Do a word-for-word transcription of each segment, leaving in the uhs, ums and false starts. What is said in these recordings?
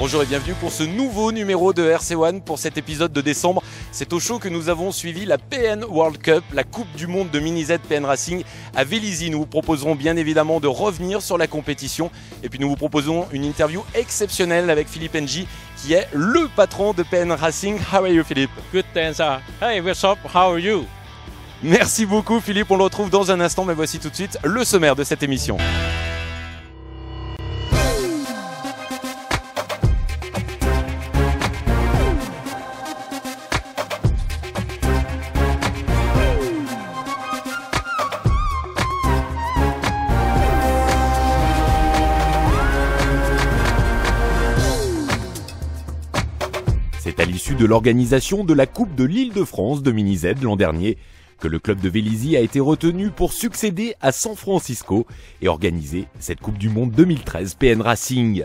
Bonjour et bienvenue pour ce nouveau numéro de R C un pour cet épisode de décembre. C'est au show que nous avons suivi la P N World Cup, la Coupe du Monde de Mini-Z P N Racing à Vélizy. Nous vous proposerons bien évidemment de revenir sur la compétition et puis nous vous proposons une interview exceptionnelle avec Philippe Ng qui est le patron de P N Racing. How are you, Philippe? Good, thanks. Uh, hey, what's up? How are you? Merci beaucoup, Philippe. On le retrouve dans un instant, mais voici tout de suite le sommaire de cette émission. C'est à l'issue de l'organisation de la Coupe de l'Île-de-France de Mini-Z l'an dernier que le club de Vélizy a été retenu pour succéder à San Francisco et organiser cette Coupe du Monde deux mille treize P N Racing.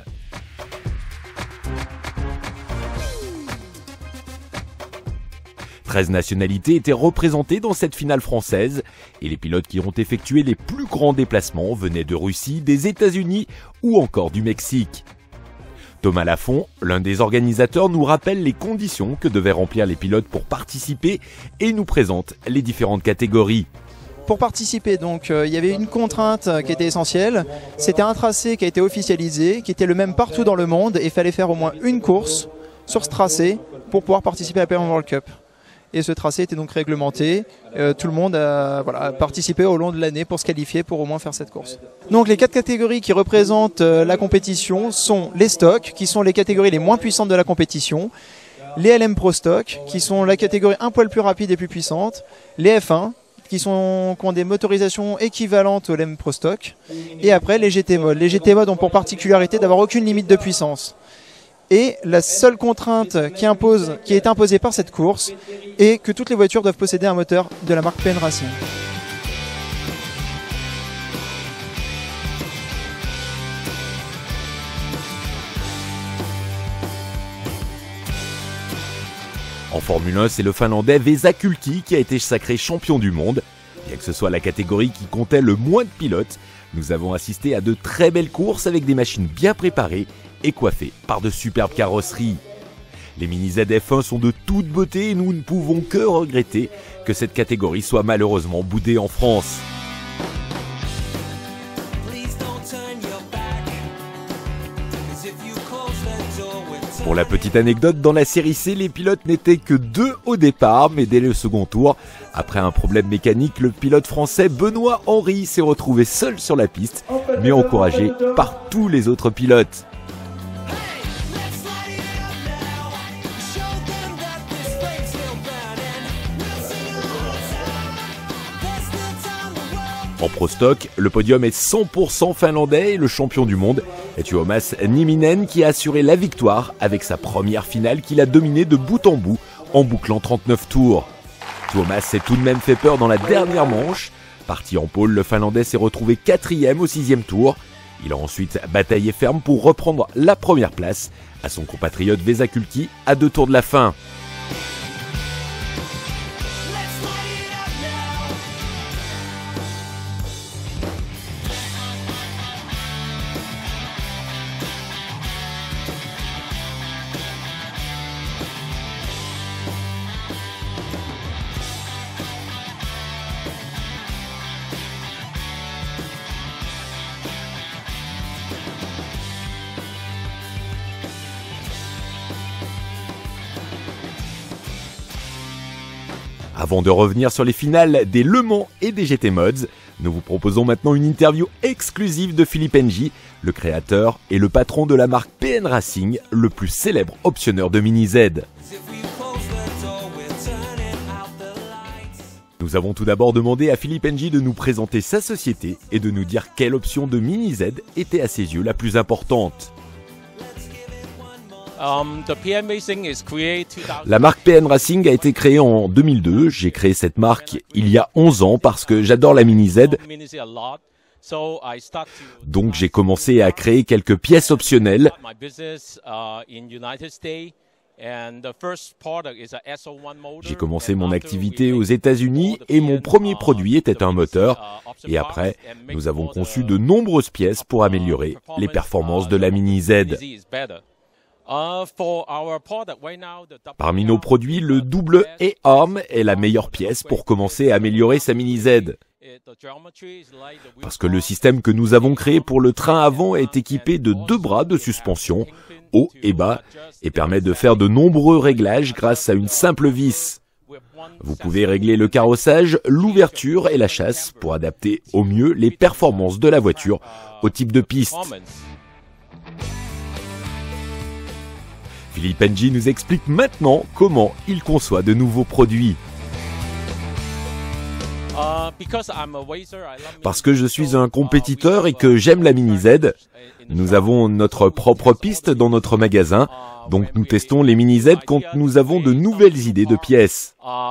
treize nationalités étaient représentées dans cette finale française et les pilotes qui ont effectué les plus grands déplacements venaient de Russie, des États-Unis ou encore du Mexique. Thomas Lafont, l'un des organisateurs, nous rappelle les conditions que devaient remplir les pilotes pour participer et nous présente les différentes catégories. Pour participer, donc, euh, il y avait une contrainte qui était essentielle. C'était un tracé qui a été officialisé, qui était le même partout dans le monde et il fallait faire au moins une course sur ce tracé pour pouvoir participer à la P N World Cup. Et ce tracé était donc réglementé. Euh, tout le monde a, voilà, a participé au long de l'année pour se qualifier pour au moins faire cette course. Donc les quatre catégories qui représentent euh, la compétition sont les stocks, qui sont les catégories les moins puissantes de la compétition, les L M Pro Stock, qui sont la catégorie un poil plus rapide et plus puissante, les F un, qui, sont, qui ont des motorisations équivalentes aux L M Pro Stock, et après les G T Mode. Les G T Mode ont pour particularité d'avoir aucune limite de puissance. Et la seule contrainte qui, impose, qui est imposée par cette course est que toutes les voitures doivent posséder un moteur de la marque P N Racing. En Formule un, c'est le Finlandais Vesa Kulki qui a été sacré champion du monde. Bien que ce soit la catégorie qui comptait le moins de pilotes, nous avons assisté à de très belles courses avec des machines bien préparées et coiffées par de superbes carrosseries. Les Mini-Z F un sont de toute beauté et nous ne pouvons que regretter que cette catégorie soit malheureusement boudée en France. Pour la petite anecdote, dans la série C, les pilotes n'étaient que deux au départ, mais dès le second tour, après un problème mécanique, le pilote français Benoît Henry s'est retrouvé seul sur la piste, mais encouragé par tous les autres pilotes. En Pro Stock, le podium est cent pour cent finlandais et le champion du monde est Tuomas Nieminen qui a assuré la victoire avec sa première finale qu'il a dominée de bout en bout en bouclant trente-neuf tours. Tuomas s'est tout de même fait peur dans la dernière manche. Parti en pôle, le Finlandais s'est retrouvé quatrième au sixième tour. Il a ensuite bataillé ferme pour reprendre la première place à son compatriote Vesa Kulki à deux tours de la fin. Avant de revenir sur les finales des Le Mans et des G T Mods, nous vous proposons maintenant une interview exclusive de Philippe Ng, le créateur et le patron de la marque P N Racing, le plus célèbre optionneur de Mini-Z. Nous avons tout d'abord demandé à Philippe Ng de nous présenter sa société et de nous dire quelle option de Mini-Z était à ses yeux la plus importante. Um, the P N Racing is created... La marque P N Racing a été créée en deux mille deux. J'ai créé cette marque il y a onze ans parce que j'adore la Mini-Z. Donc j'ai commencé à créer quelques pièces optionnelles. J'ai commencé mon activité aux États-Unis et mon premier produit était un moteur. Et après, nous avons conçu de nombreuses pièces pour améliorer les performances de la Mini-Z. Parmi nos produits, le double E-Arm est la meilleure pièce pour commencer à améliorer sa Mini Z. Parce que le système que nous avons créé pour le train avant est équipé de deux bras de suspension, haut et bas, et permet de faire de nombreux réglages grâce à une simple vis. Vous pouvez régler le carrossage, l'ouverture et la chasse pour adapter au mieux les performances de la voiture au type de piste. Philippe Ng nous explique maintenant comment il conçoit de nouveaux produits. Parce que je suis un compétiteur et que j'aime la Mini Z, nous avons notre propre piste dans notre magasin, donc nous testons les Mini Z quand nous avons de nouvelles idées de pièces.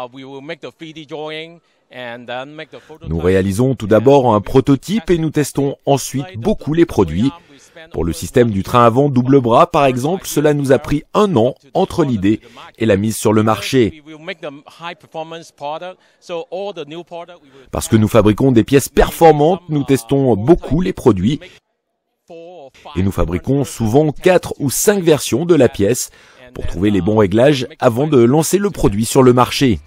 Nous réalisons tout d'abord un prototype et nous testons ensuite beaucoup les produits. Pour le système du train avant double bras, par exemple, cela nous a pris un an entre l'idée et la mise sur le marché. Parce que nous fabriquons des pièces performantes, nous testons beaucoup les produits et nous fabriquons souvent quatre ou cinq versions de la pièce pour trouver les bons réglages avant de lancer le produit sur le marché.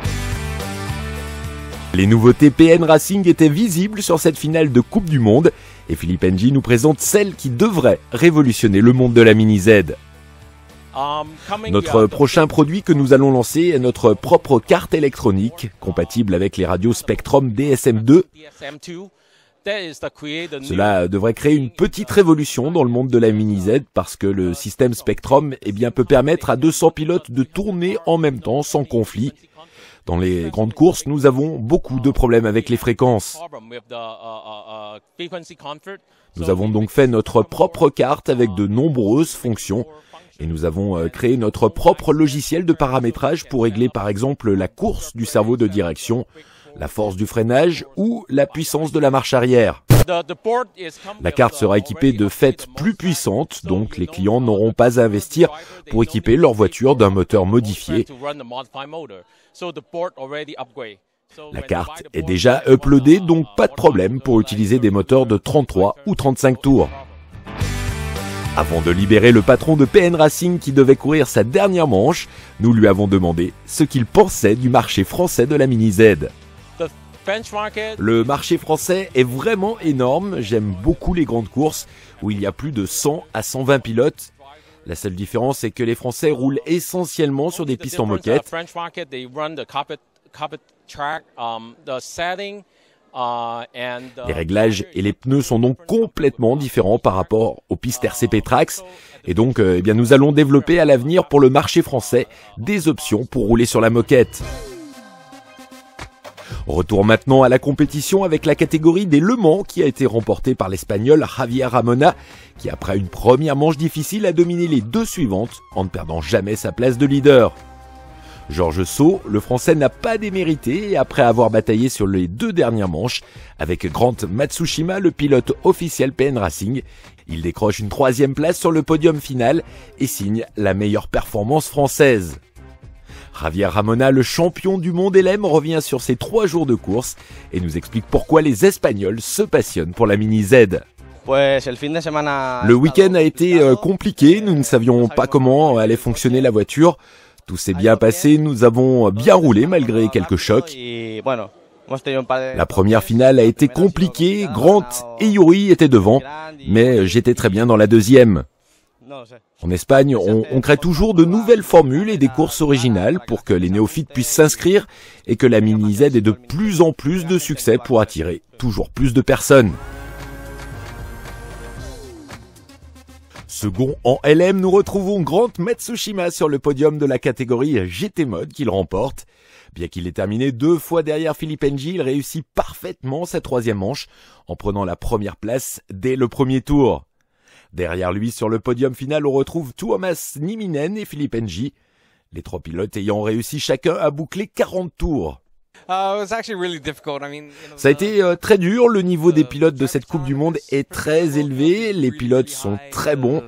Les nouveautés P N Racing étaient visibles sur cette finale de Coupe du Monde et Philippe Ng nous présente celle qui devrait révolutionner le monde de la Mini Z. Notre prochain produit que nous allons lancer est notre propre carte électronique compatible avec les radios Spectrum D S M deux. Cela devrait créer une petite révolution dans le monde de la Mini Z parce que le système Spectrum eh bien, peut permettre à deux cents pilotes de tourner en même temps sans conflit. Dans les grandes courses, nous avons beaucoup de problèmes avec les fréquences. Nous avons donc fait notre propre carte avec de nombreuses fonctions et nous avons créé notre propre logiciel de paramétrage pour régler par exemple la course du cerveau de direction, la force du freinage ou la puissance de la marche arrière. La carte sera équipée de fêtes plus puissantes, donc les clients n'auront pas à investir pour équiper leur voiture d'un moteur modifié. La carte est déjà uploadée, donc pas de problème pour utiliser des moteurs de trente-trois ou trente-cinq tours. Avant de libérer le patron de P N Racing qui devait courir sa dernière manche, nous lui avons demandé ce qu'il pensait du marché français de la Mini Z. Le marché français est vraiment énorme, j'aime beaucoup les grandes courses où il y a plus de cent à cent vingt pilotes. La seule différence est que les Français roulent essentiellement sur des pistes en moquette. Les réglages et les pneus sont donc complètement différents par rapport aux pistes R C P Trax. Et donc, eh bien, nous allons développer à l'avenir pour le marché français des options pour rouler sur la moquette. Retour maintenant à la compétition avec la catégorie des Le Mans qui a été remportée par l'Espagnol Javier Ramona qui après une première manche difficile a dominé les deux suivantes en ne perdant jamais sa place de leader. Georges Saut, le Français n'a pas démérité et après avoir bataillé sur les deux dernières manches avec Grant Matsushima, le pilote officiel P N Racing, il décroche une troisième place sur le podium final et signe la meilleure performance française. Javier Ramona, le champion du monde L M, revient sur ses trois jours de course et nous explique pourquoi les Espagnols se passionnent pour la Mini Z. Le week-end a été euh, compliqué, nous ne savions pas comment allait fonctionner la voiture. Tout s'est bien passé, nous avons bien roulé malgré quelques chocs. La première finale a été compliquée, Grant et Yuri étaient devant, mais j'étais très bien dans la deuxième. En Espagne, on, on crée toujours de nouvelles formules et des courses originales pour que les néophytes puissent s'inscrire et que la Mini Z ait de plus en plus de succès pour attirer toujours plus de personnes. Second en L M, nous retrouvons Grant Matsushima sur le podium de la catégorie G T Mode qu'il remporte. Bien qu'il ait terminé deux fois derrière Philippe Ng, il réussit parfaitement sa troisième manche en prenant la première place dès le premier tour. Derrière lui, sur le podium final, on retrouve Tuomas Nieminen et Philippe Ng, les trois pilotes ayant réussi chacun à boucler quarante tours. Ça a été euh, très dur, le niveau des pilotes de cette Coupe du Monde est très élevé, les pilotes sont très bons.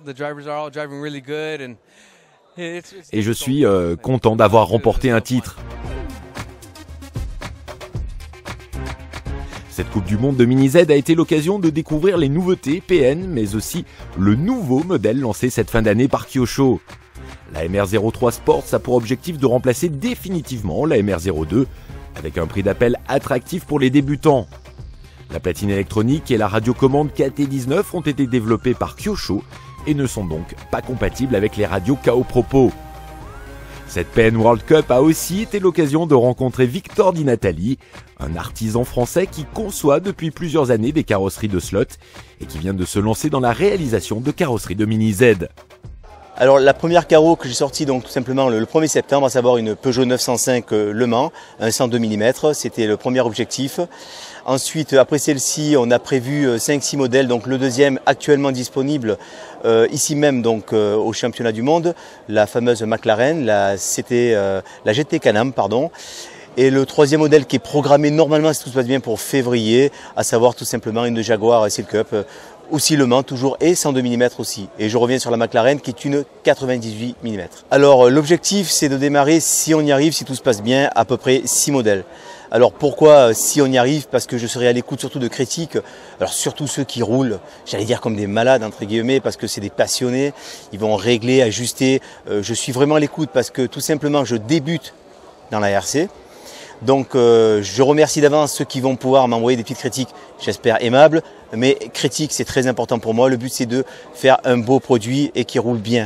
Et je suis euh, content d'avoir remporté un titre. Cette Coupe du Monde de Mini Z a été l'occasion de découvrir les nouveautés P N, mais aussi le nouveau modèle lancé cette fin d'année par Kyosho. La M R zéro trois Sports a pour objectif de remplacer définitivement la M R zéro deux, avec un prix d'appel attractif pour les débutants. La platine électronique et la radiocommande K T dix-neuf ont été développées par Kyosho et ne sont donc pas compatibles avec les radios K O Propos. Cette P N World Cup a aussi été l'occasion de rencontrer Victor Di Natali, un artisan français qui conçoit depuis plusieurs années des carrosseries de slot et qui vient de se lancer dans la réalisation de carrosseries de Mini Z. Alors la première carreau que j'ai sortie donc tout simplement le premier septembre, à savoir une Peugeot neuf cent cinq Le Mans, un cent deux millimètres, c'était le premier objectif. Ensuite, après celle-ci, on a prévu cinq six modèles, donc le deuxième actuellement disponible euh, ici même donc euh, au championnat du monde, la fameuse McLaren, la, C T, euh, la G T Can-Am, pardon. Et le troisième modèle qui est programmé normalement, si tout se passe bien, pour février, à savoir tout simplement une Jaguar Seal Cup, euh, aussi Le Mans toujours, et cent deux millimètres aussi. Et je reviens sur la McLaren qui est une quatre-vingt-dix-huit millimètres. Alors l'objectif c'est de démarrer, si on y arrive, si tout se passe bien, à peu près six modèles. Alors pourquoi si on y arrive? Parce que je serai à l'écoute surtout de critiques, alors surtout ceux qui roulent, j'allais dire comme des malades entre guillemets, parce que c'est des passionnés, ils vont régler, ajuster. Euh, je suis vraiment à l'écoute parce que tout simplement je débute dans la R C. Donc euh, je remercie d'avance ceux qui vont pouvoir m'envoyer des petites critiques, j'espère aimables, mais critiques c'est très important pour moi. Le but c'est de faire un beau produit et qui roule bien.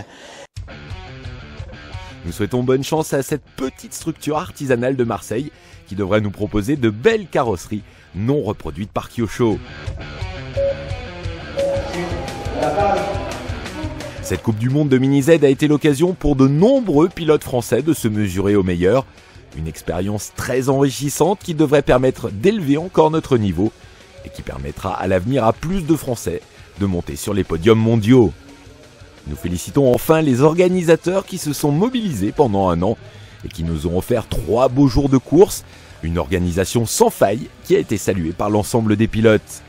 Nous souhaitons bonne chance à cette petite structure artisanale de Marseille qui devrait nous proposer de belles carrosseries non reproduites par Kyosho. Cette Coupe du Monde de Mini Z a été l'occasion pour de nombreux pilotes français de se mesurer aux meilleurs. Une expérience très enrichissante qui devrait permettre d'élever encore notre niveau et qui permettra à l'avenir à plus de Français de monter sur les podiums mondiaux. Nous félicitons enfin les organisateurs qui se sont mobilisés pendant un an et qui nous ont offert trois beaux jours de course, une organisation sans faille qui a été saluée par l'ensemble des pilotes.